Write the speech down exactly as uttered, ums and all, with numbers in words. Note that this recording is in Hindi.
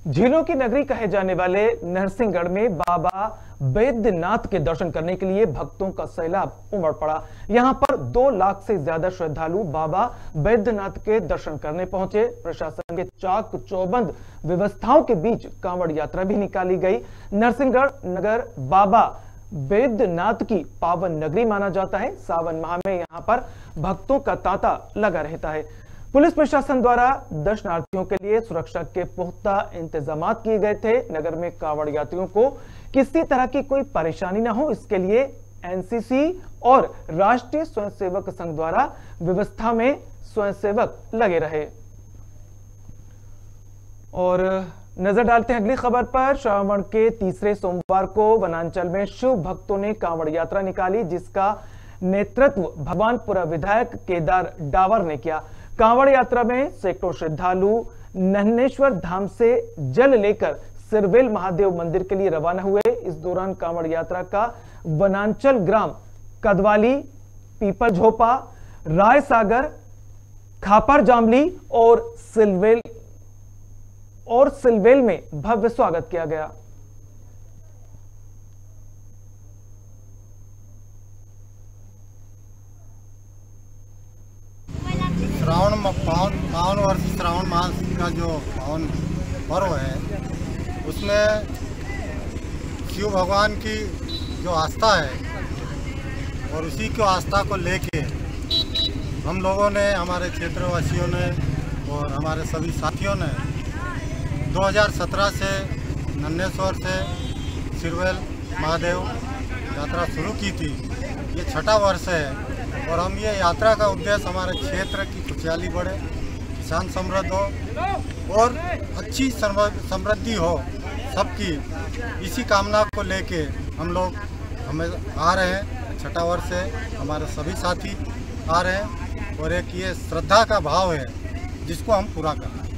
झीलों की नगरी कहे जाने वाले नरसिंहगढ़ में बाबा बैद्यनाथ के दर्शन करने के लिए भक्तों का सैलाब उमड़ पड़ा। यहां पर दो लाख से ज्यादा श्रद्धालु बाबा बैद्यनाथ के दर्शन करने पहुंचे। प्रशासन के चाक चौबंद व्यवस्थाओं के बीच कांवड़ यात्रा भी निकाली गई। नरसिंहगढ़ नगर बाबा बैद्यनाथ की पावन नगरी माना जाता है। सावन माह में यहां पर भक्तों का तांता लगा रहता है। पुलिस प्रशासन द्वारा दर्शनार्थियों के लिए सुरक्षा के पुख्ता इंतजाम किए गए थे। नगर में कांवड़ यात्रियों को किसी तरह की कोई परेशानी न हो, इसके लिए एनसीसी और राष्ट्रीय स्वयंसेवक संघ द्वारा व्यवस्था में स्वयंसेवक लगे रहे। और नजर डालते हैं अगली खबर पर। श्रावण के तीसरे सोमवार को वनांचल में शिव भक्तों ने कांवड़ यात्रा निकाली, जिसका नेतृत्व भगवानपुरा विधायक केदार डावर ने किया। कांवड़ यात्रा में सैकड़ों श्रद्धालु नन्हेश्वर धाम से जल लेकर सिरवेल महादेव मंदिर के लिए रवाना हुए। इस दौरान कांवड़ यात्रा का वनांचल ग्राम कदवाली, पीपल झोपा, राय सागर, खापर जामली और सिलवेल और सिलवेल में भव्य स्वागत किया गया। श्रावण पावन पावन वर्ष श्रावण मास का जो पावन पर्व है, उसमें शिव भगवान की जो आस्था है और उसी की आस्था को लेके हम लोगों ने, हमारे क्षेत्रवासियों ने और हमारे सभी साथियों ने दो हज़ार सत्रह से नन्हेश्वर से सिरवेल महादेव यात्रा शुरू की थी। ये छठा वर्ष है और हम ये यात्रा का उद्देश्य हमारे क्षेत्र की खुशहाली बढ़े, किसान समृद्ध हो और अच्छी समृद्धि हो सबकी, इसी कामना को लेके हम लोग हमें आ रहे हैं। छठा वर्ष है, हमारे सभी साथी आ रहे हैं और एक ये श्रद्धा का भाव है जिसको हम पूरा करना है।